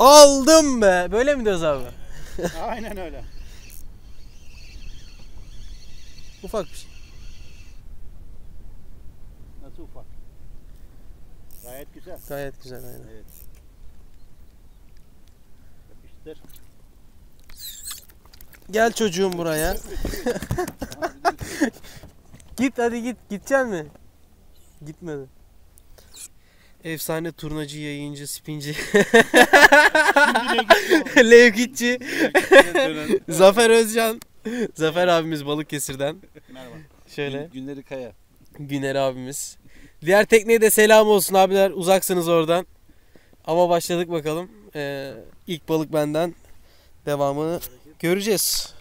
Aldım be. Böyle mi diyoruz abi? Aynen öyle. Ufak bir şey. Nasıl ufak? Gayet güzel. Gayet güzel aynen. Evet. Yapıştır. Gel çocuğum buraya. Git hadi git. Gidecek mi? Gitmedi. Efsane turnacı, yayıncı, spinci. Levkitçi. Zafer Özcan. Zafer abimiz Balıkesir'den. Merhaba. Şöyle. Günleri Kaya. Güner abimiz. Diğer tekneye de selam olsun abiler. Uzaksınız oradan. Ama başladık bakalım. İlk balık benden. Devamını göreceğiz.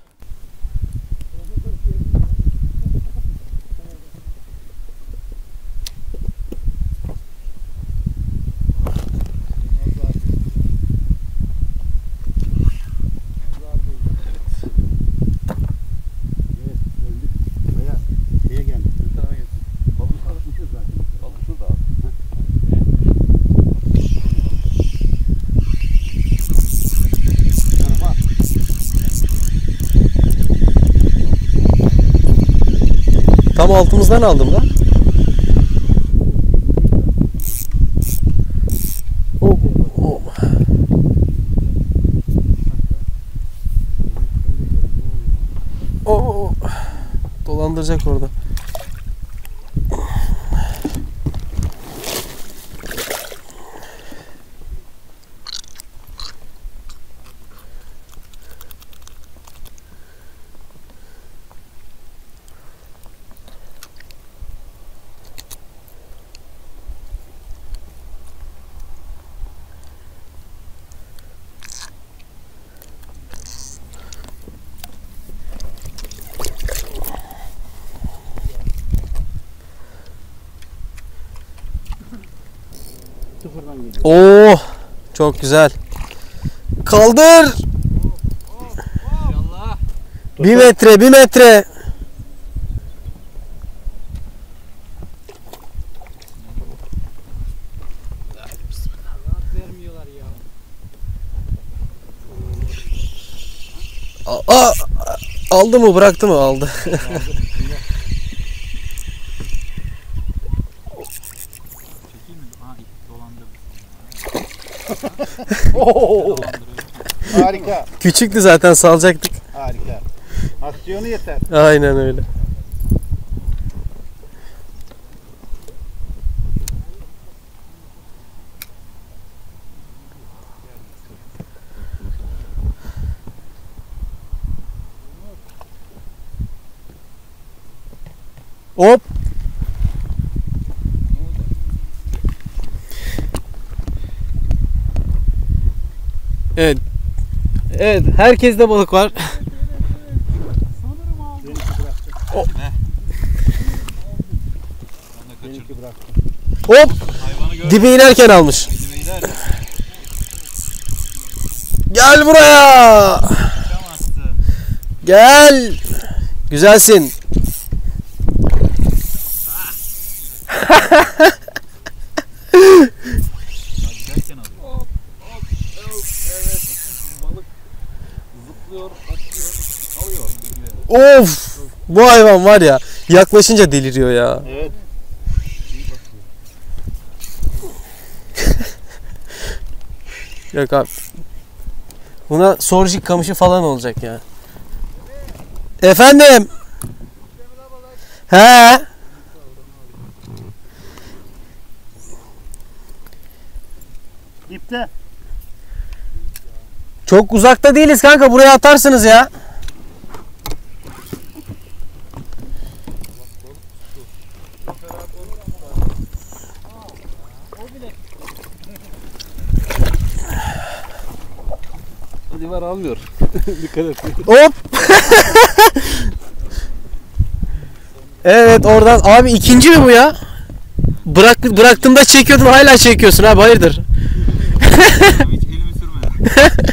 Tam altımızdan aldım lan. Oh, oh. Oh. Dolandıracak orada. Oo, çok güzel. Kaldır. 1 metre, 1 metre. Aa, aldı mı, bıraktı mı? Aldı. Harika. Küçüktü zaten, salacaktık. Harika. Aksiyonu yeter. Aynen öyle. Hop. Evet. Evet, herkeste balık var. Oh. Hop. Dibe inerken almış. Gel buraya. Gel. Güzelsin. Of! Bu hayvan var ya, yaklaşınca deliriyor ya. Evet. Yok abi. Buna sorjik kamışı falan olacak ya. Efendim? He? İpte. Çok uzakta değiliz kanka, buraya atarsınız ya. Divar almıyor. Dikkat et. Hop. Evet, oradan abi, ikinci mi bu ya? Bıraktığımda çekiyordun, hala çekiyorsun abi, hayırdır? Hiç elimi sürme.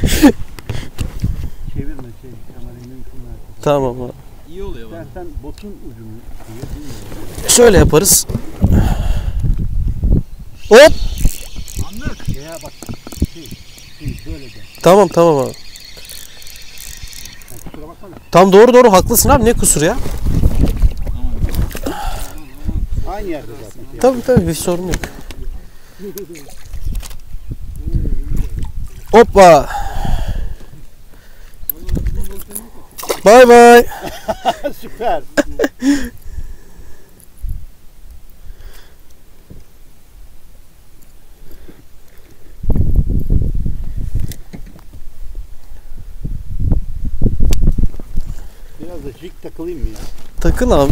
Çevirme kamerayı Tamam abi. İyi oluyor bana. Sen botun ucunu Şöyle yaparız. Hop. Anlık. Ya bak. Böyle de. Tamam tamam abi. Kusura bakma. Tam doğru haklısın abi, ne kusur ya. Aynı yerde zaten. Tabii bir sorun yok. Hoppa. Bay bay. Süper. Biraz da jig takılayım mı ya? Takıl abi.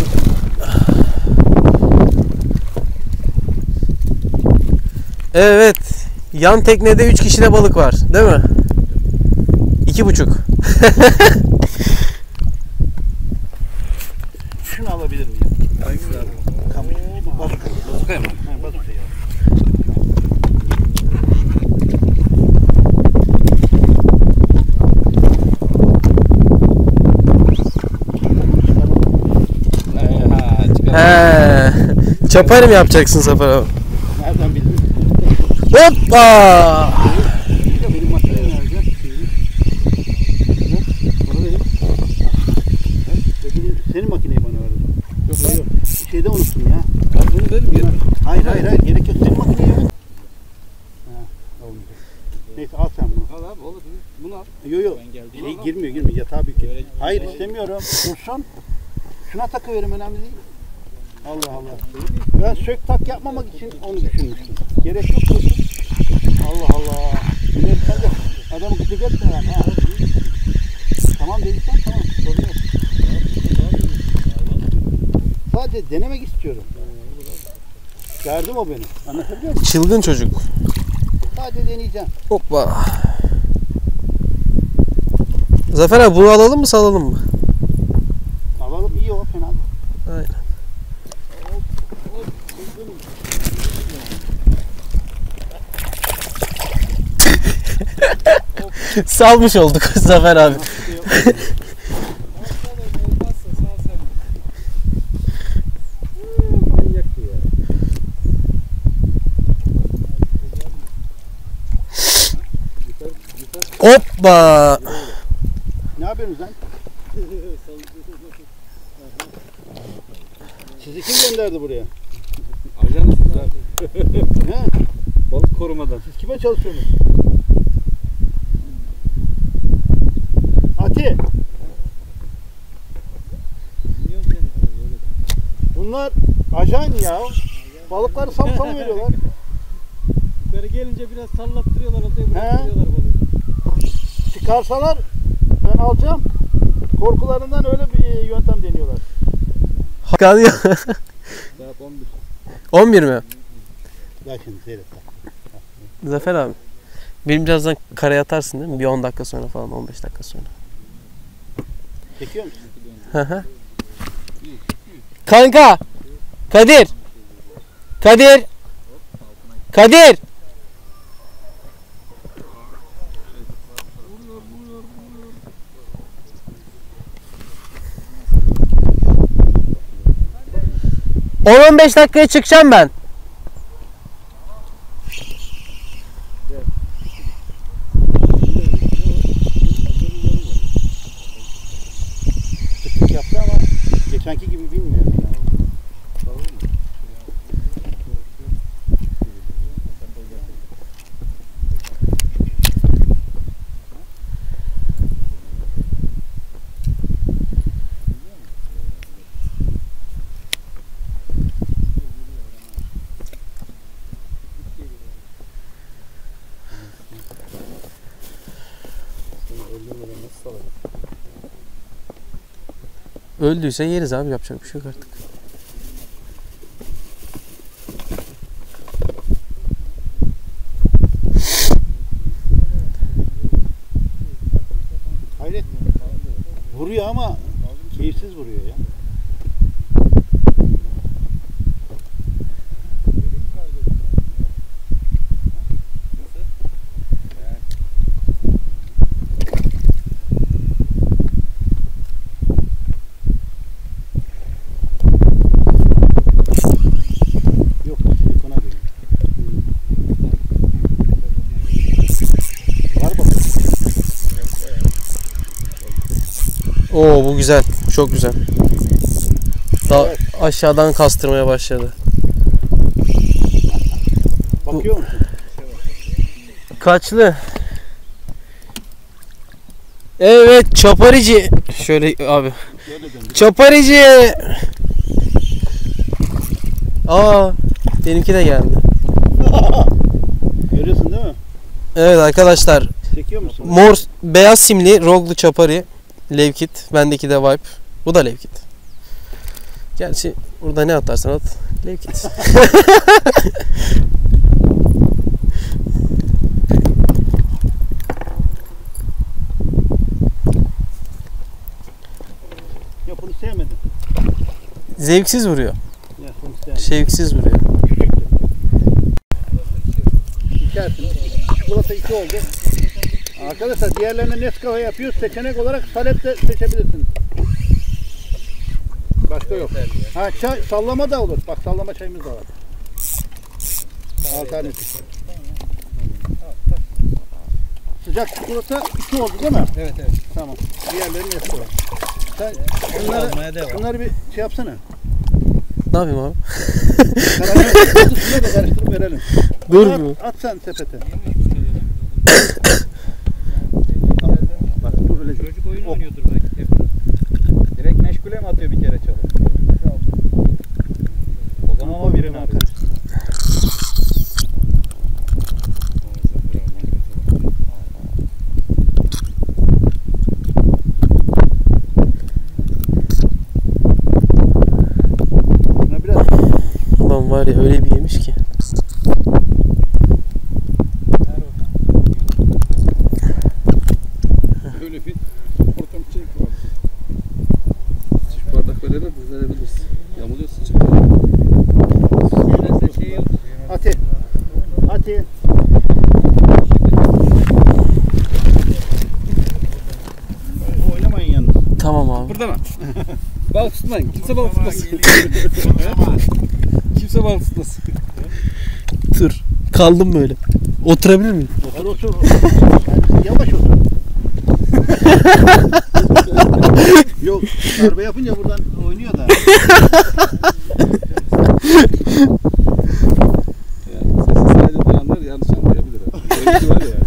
Evet. Yan teknede 3 kişide balık var, değil mi? 2,5. Şunu alabilir miyim? Hangisi abi? Kamış. Bazuka. Bazuka mı? Ha, bazuka ya. He. Çaparım yapacaksın Zafer abi. Nereden bildin? Hoppa. Benim makineye nerede? Bana verin. Senin makineyi bana ver. Yok. Şeyde unuttum ya. Bunu verim ya. Hayır gerek yok. Senin makineyi ver. Ha, olmayacak. Neyse al sen bunu. Al abi olur. Bunu al. Yok. Ben geldim. Şey girmiyor. Yatağa büyük. Hayır istemiyorum. Dursun. Şuna takıverim, önemli değil. Allah. Ben sök tak yapmamak için onu düşünmüştüm. Gerek yok dursun. Allah. Yine sen de adamı gıcık etme lan. Ha. Tamam dedikten tamam. Sorun yok. Sadece denemek istiyorum. Derdim o benim. Anlatabiliyor muyum? Çılgın çocuk. Sadece deneyeceğim. Hoppa. Zafer abi bunu alalım mı salalım mı? Alalım, iyi o, fena değil. Aynen. Salmış olduk Zafer abi. Hoppa. Ne yapıyorsunuz lan? Sizi kim gönderdi buraya? Ajan mısınız abi? He? Balık korumadan. Siz kime çalışıyorsunuz? Ati, bunlar ajan ya. Balıkları salı veriyorlar. Yukarı gelince biraz sallattırıyorlar, ortaya bıraktırıyorlar balığı. Çıkarsalar ben alacağım. Korkularından öyle bir yöntem deniyorlar. Hakan ya. Saat 11. 11 mi? Gel şimdi seyret. Zafer abi. Benim birazdan karaya atarsın değil mi? Bir 10 dakika sonra falan, 15 dakika sonra. Çekiyor musun? Hı hı. Kanka. Kadir. Kadir. 10-15 dakikaya çıkacağım ben. Tıklık yaptı ama geçenki gibi bilmiyorum. Öldüyse yeriz abi, yapacak bir şey yok artık. Hayret. Vuruyor ama keyifsiz vuruyor ya. Oo bu güzel. Çok güzel. Daha aşağıdan kastırmaya başladı. Bakıyor musun? Kaçlı? Evet çaparici. Şöyle abi. Çaparici. Aa benimki de geldi. Görüyorsun değil mi? Evet arkadaşlar. Çekiyor musun? Mor beyaz simli roglu çapari. Levkit. Bendeki de Vibe. Bu da Levkit. Gerçi burada ne atarsan at. Levkit. Yok bunu sevmedim. Zevksiz vuruyor. Yok bunu sevmedim. Şevksiz vuruyor. İçersin. Çikolata 2 oldu. Arkadaşlar diğerlerine Nescafe yapıyoruz. Seçenek olarak salep de seçebilirsiniz. Başka yok. Ha çay, sallama da olur. Bak sallama çayımız da var. Alternatif. Sıcak çikolata 2 oldu değil mi? Evet evet. Tamam. Diğerleri Nescafe. Sen bunları bir şey yapsana. Ne yapayım abi? Şuna da karıştırıp verelim. Dur At, mu? at sen sepete. Bak dur öyle. Çocuk oyun oynuyordur belki. Direkt meşgule mi atıyor bir kere çalıp? O zaman o birini arıyor. Buna biraz Ulan var ya öyle bir yemiş ki. Öyle bir ortam var. Çift bardak verebiliriz. Yamuluyorsun çift bardak. Ati. Ati. Oynamayın yalnız. Tamam abi. Burada mı? Balık tutmayın. Kimse balık tutmasın. Kimse balık tutmasın. Dur. Kaldım böyle. Oturabilir miyim? Otur otur. Yani yavaş otur. Yok darbe yapınca buradan oynuyor da. Yani sesi sadece duyanlar yanlış anlayabilir. Öyle bir şey var ya.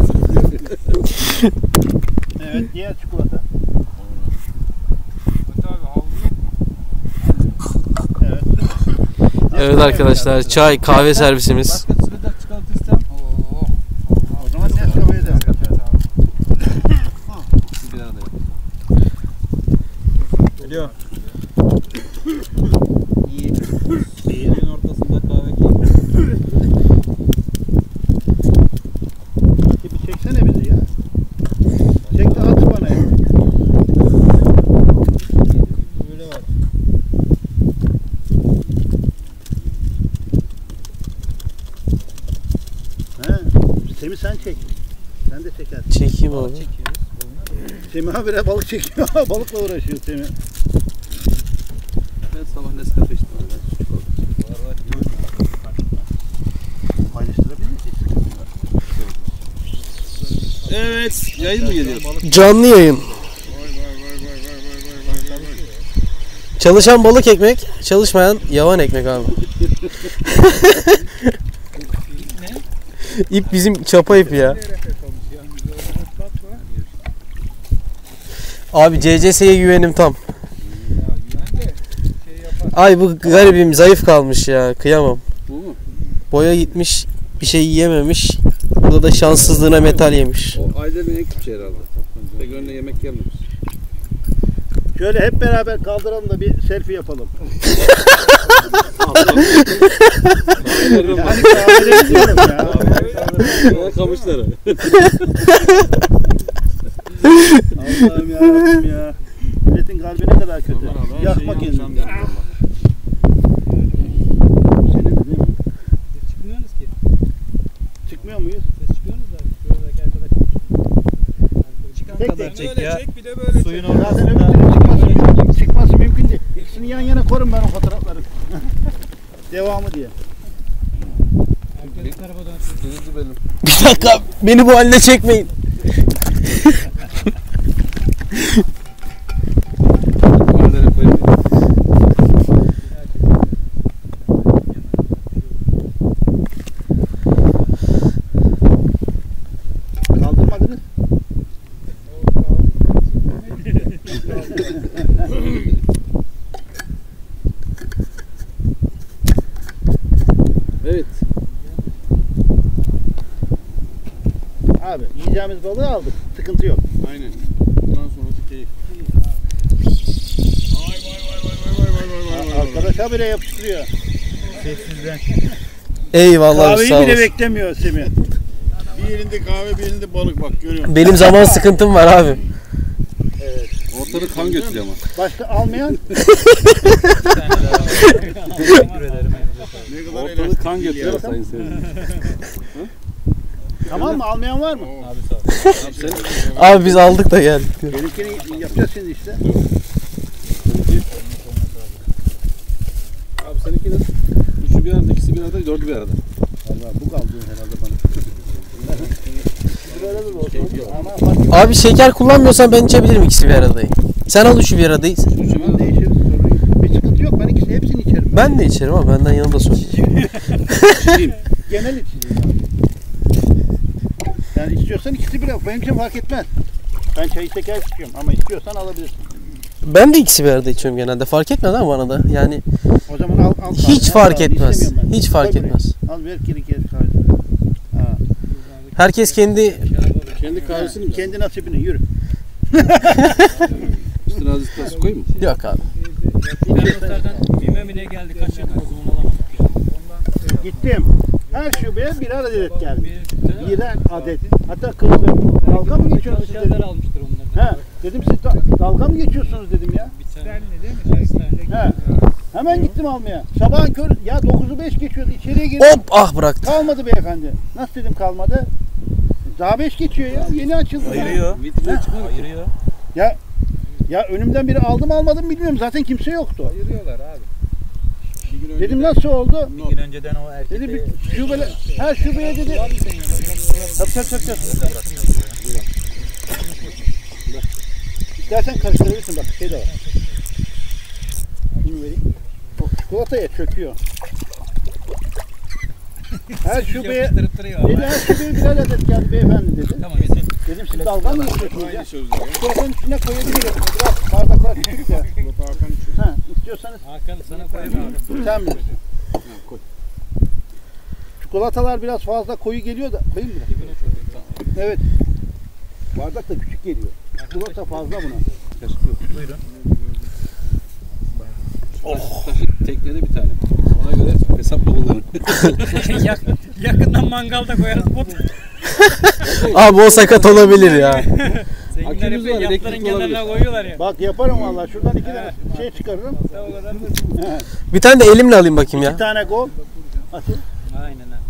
Evet diğer çikolata. Evet. Evet arkadaşlar çay kahve servisimiz. Başka sıcak çikolata istem. O zaman Nescafe'ye de. Bir arada yap. Geliyor. İyi. Şehrin ortasında kahve keyfi. Ati bir çeksene bizi ya. Çek de at bana ya. Böyle var. He. Semih sen çek. Sen de çekersin. Çekeyim abi. Semih habire balık çekiyor. Balıkla uğraşıyor Semih. Ben sabah Nescafe içtim. Paylaştırabiliriz hiç sıkıntı yok. Evet. Yayın mı geliyor? Canlı yayın. Çalışan balık ekmek, çalışmayan yavan ekmek abi. İp bizim çapa ipi ya. Abi CCS'ye güvenim tam. Ay bu garibim zayıf kalmış ya, kıyamam. Bu mu? Boya gitmiş, bir şey yiyememiş. Burada da şanssızlığına metal yemiş. O Ayder'in en küçüğü herhalde. Pek önüne yemek gelmemiş. Şöyle hep beraber kaldıralım da bir selfie yapalım. Yani kahveleri diyorum ya. Kamışları. Allah'ım yarabbim ya. Milletin kalbi ne kadar kötü. Yakma kendini. Senin de değil mi? Çıkmıyorsunuz ki. Çıkmıyor muyuz? Siz çıkıyorsunuz da. Şuradaki arkadaş. Çıkan Tek kadar tek çek Öyle ya. çek bir de böyle Suyun çek. Zaten öbür ortasında. türlü çıkması mümkün değil. İkisini yan yana korun ben o fotoğrafları. Devamı diye. Herkes bu tarafa dönsün. Denizli benim. Bir dakika, beni bu haline çekmeyin. Abi yiyeceğimiz balığı aldık. Sıkıntı yok. Aynen. Bundan sonrası keyif. Arkadaş habire yapıştırıyor. Sessizden. Eyvallah abi, sağ Kahveyi bile olasın. beklemiyor Semih. Bir elinde kahve, bir elinde balık, bak görüyor musun? Benim zaman sıkıntım var abi. Evet. Ortada kan götürüyor ama. Başka almayan? Ne kadar ortada kan götürüyor sayın seyirciler. Tamam mı? Almayan var mı? Abi sen Abi biz aldık da geldik. Benimkini yapacağız şimdi işte. Abi seninki de üçü bir arada, ikisi bir arada, dördü bir arada. Vallahi bu kaldı herhalde bana. Böyle de olsun. Ama fark Abi şeker kullanmıyorsan ben içebilirim ikisi bir aradayı. Sen al üçü bir aradayı. Üçü bir etmez, arada. değişir. Sorun yok. Bir sıkıntı yok. Ben ikisini hepsini içerim. Ben de içerim ama benden yanında söyle. İçeyim. Genel içeceğim abi. Yani istiyorsan ikisi bir. Benim için fark etmez. Ben çayı şeker içiyorum ama istiyorsan alabilirsin. Ben de ikisi bir arada içiyorum genelde. Fark etmez ama bana da. Yani O zaman al. hiç fark etmez. İstemiyorum ben. Hiç fark Koy buraya. etmez. Al ver kiri kahve. Ha. Herkes kendi Kendi kahvesini mi? Kendi nasibini yürü. Üstüne azıcık daha su koyayım mı? yok abi. Bilmem ne geldi kaçıyor. O zaman alamadık. Gittim. Her şubeye birer adet geldi. Birer adet. Hatta kızdım. Dalga mı geçiyorsunuz siz dedim. almıştır onları. He. Dedim siz dalga mı geçiyorsunuz dedim ya. Bir tane değil mi? He. Hemen gittim almaya. Sabahın körü ya 9'u 5 geçiyordu. İçeriye girdim. Hop ah bıraktı. Kalmadı beyefendi. Nasıl dedim kalmadı? Daha 5 geçiyor ya. Yeni açıldı. Vitrine çıkmıyor. Ayırıyor. Ya önümden biri aldım almadım bilmiyorum. Zaten kimse yoktu. Ayırıyorlar abi. Bir gün önce Dedim nasıl oldu? Bir gün önceden o erkek Dedi bir şubele, her şubeye dedi. Tabii. İstersen karıştırabilirsin bak şey de var. Bunu vereyim. O çikolataya çöküyor. Her şubeye dedi her şubeye birer adet geldi beyefendi dedi. Tamam yeter. Dedim siz dalga mı geçiyorsunuz ya? aynı sözler ya. Çikolatanın üstüne koyabiliriz. Biraz bardaklar küçük ya. Mutlaka Hakan içiyor. Ha, istiyorsanız Hakan sana koyayım abi. sen bilirsin. Ha, koy. Çikolatalar biraz fazla koyu geliyor da koyayım mı? Evet. Bardak da küçük geliyor. Çikolata fazla buna. Buyurun. Teknede bir tane. Ona göre hesap babaları. Yakından mangalda koyarız bot. Abi o sakat olabilir ya. Zenginler Akümüz var, hep elektrik yatların kenarına olabilir. koyuyorlar ya. Bak yaparım vallahi. Şuradan 2 tane şey çıkarırım. O kadar mı? Bir tane de elimle alayım bakayım Bir ya. tane gol. Atayım. Aynen ha.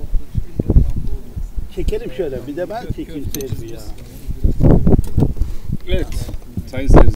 Çekelim şöyle. Bir de ben çekeyim seyirci ya. Evet. Sayın seyirciler.